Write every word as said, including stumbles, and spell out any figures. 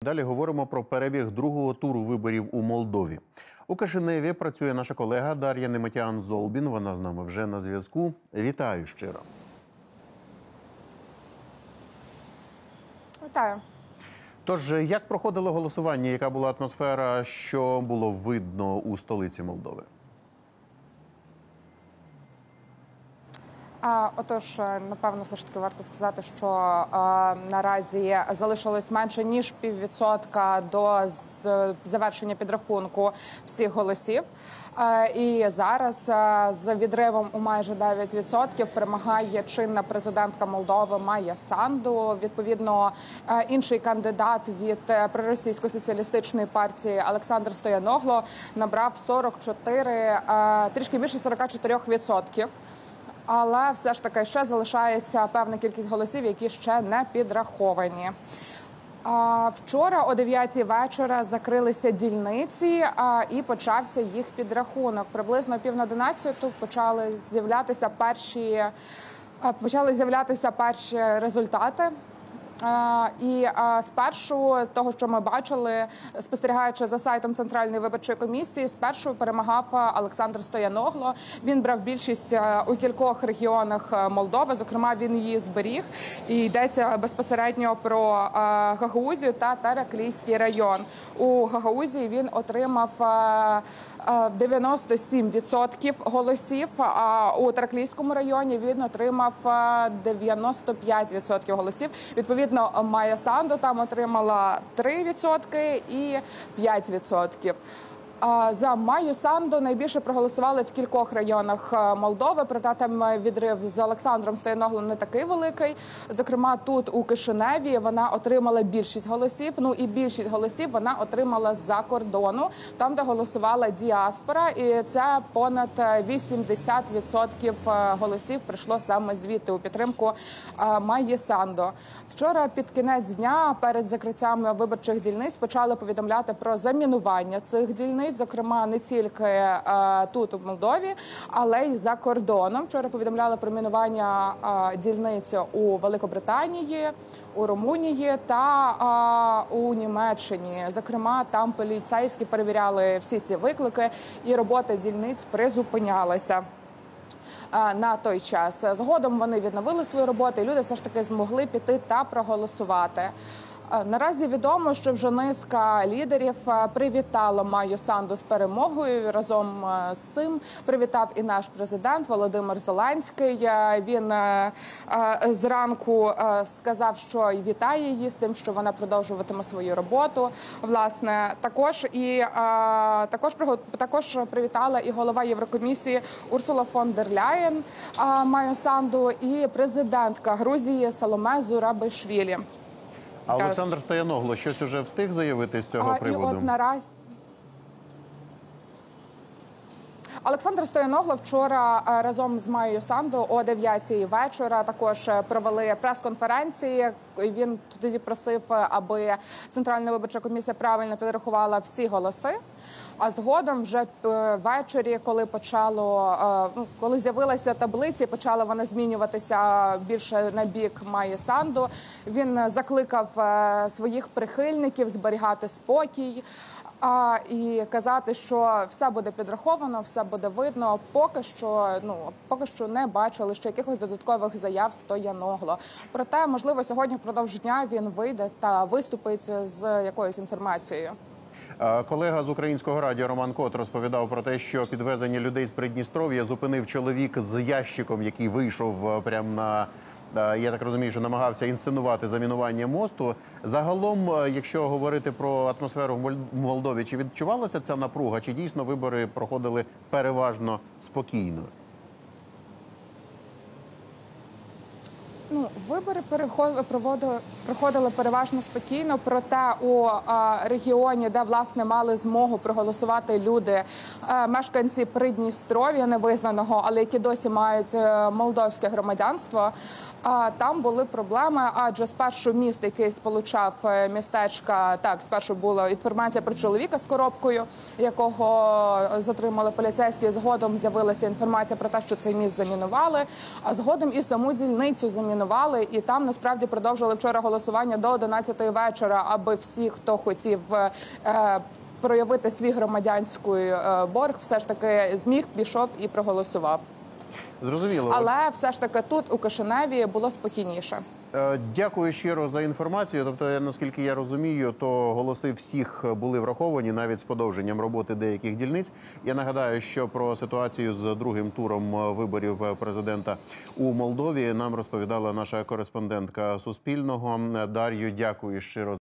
Далі говоримо про перебіг другого туру виборів у Молдові. У Кишиневі працює наша колега Дар'я Неметян-Золбін. Вона з нами вже на зв'язку. Вітаю щиро. Вітаю. Тож, як проходило голосування, яка була атмосфера, що було видно у столиці Молдови? А, отож, напевно, все ж таки варто сказати, що а, наразі залишилось менше ніж піввідсотка до з, завершення підрахунку всіх голосів. А, і зараз а, з відривом у майже дев'ять відсотків перемагає чинна президентка Молдови Майя Санду. Відповідно, а, інший кандидат від проросійської соціалістичної партії Олександр Стояногло набрав сорок чотири, а, трішки більше сорока чотирьох відсотків. Але все ж таки ще залишається певна кількість голосів, які ще не підраховані. А, вчора о дев'ятій вечора закрилися дільниці а, і почався їх підрахунок. Приблизно о пів на одинадцяту почали з'являтися перші, а, почали з'являтися перші результати. Uh, і uh, спершу того, що ми бачили, спостерігаючи за сайтом Центральної виборчої комісії, спершу перемагав Олександр Стояногло. Він брав більшість uh, у кількох регіонах Молдови, зокрема він її зберіг. І йдеться безпосередньо про uh, Гагаузію та Тараклійський район. У Гагаузії він отримав uh, дев'яносто сім відсотків голосів, а у Тараклійському районі він отримав дев'яносто п'ять відсотків голосів. Відповідно, Майя Санду там отримала три відсотки і п'ять відсотків. За Майю Санду найбільше проголосували в кількох районах Молдови, проте там відрив з Олександром Стояногло не такий великий. Зокрема, тут у Кишиневі вона отримала більшість голосів, ну і більшість голосів вона отримала з-за кордону, там, де голосувала діаспора, і це понад вісімдесят відсотків голосів прийшло саме звідти у підтримку Майї Санду. Вчора під кінець дня, перед закриттям виборчих дільниць, почали повідомляти про замінування цих дільниць. Зокрема, не тільки е, тут, у Молдові, але й за кордоном. Вчора повідомляли про мінування е, дільниць у Великобританії, у Румунії та е, у Німеччині. Зокрема, там поліцейські перевіряли всі ці виклики, і робота дільниць призупинялася на той час. Згодом вони відновили свою роботу, і люди все ж таки змогли піти та проголосувати. Наразі відомо, що вже низка лідерів привітала Майю Санду з перемогою. Разом з цим привітав і наш президент Володимир Зеленський. Він зранку сказав, що вітає її з тим, що вона продовжуватиме свою роботу. Власне, також і також також привітала і голова Єврокомісії Урсула фон дер Ляєн Майю Санду, і президентка Грузії Саломе Зурабішвілі. А Олександр Стояногло щось уже встиг заявити з цього а, приводу? І от нараз... Олександр Стояногло вчора разом з Майєю Санду о дев'ятій вечора також провели прес-конференції. Він тоді просив, аби Центральна виборча комісія правильно підрахувала всі голоси. А згодом вже ввечері, коли почало, коли з'явилися таблиці, почали вони змінюватися більше на бік Майї Санду. Він закликав своїх прихильників зберігати спокій а, і казати, що все буде підраховано, все буде видно. Поки що, ну, поки що не бачили, що якихось додаткових заяв Стояногло. Проте, можливо, сьогодні впродовж дня він вийде та виступить з якоюсь інформацією. Колега з Українського радіо Роман Кот розповідав про те, що підвезення людей з Придністров'я зупинив чоловік з ящиком, який вийшов прямо на, я так розумію, що намагався інсценувати замінування мосту. Загалом, якщо говорити про атмосферу в Молдові, чи відчувалася ця напруга, чи дійсно вибори проходили переважно спокійно? Ну, вибори проводили, проходили переважно спокійно, проте у а, регіоні, де, власне, мали змогу проголосувати люди, а, мешканці Придністров'я невизнаного, але які досі мають а, молдовське громадянство, а, там були проблеми, адже спершу міст, який сполучав містечка, так, спершу була інформація про чоловіка з коробкою, якого затримали поліцейські, згодом з'явилася інформація про те, що цей міст замінували, а згодом і саму дільницю замінували. І там насправді продовжували вчора голосувати голосування до одинадцятої вечора, аби всі, хто хотів е, проявити свій громадянський е, борг, все ж таки зміг, пішов і проголосував. Зрозуміло. Але все ж таки тут у Кишиневі було спокійніше. Е, Дякую щиро за інформацію. Тобто, наскільки я розумію, то голоси всіх були враховані, навіть з подовженням роботи деяких дільниць. Я нагадаю, що про ситуацію з другим туром виборів президента у Молдові нам розповідала наша кореспондентка Суспільного. Дар'ю, дякую щиро.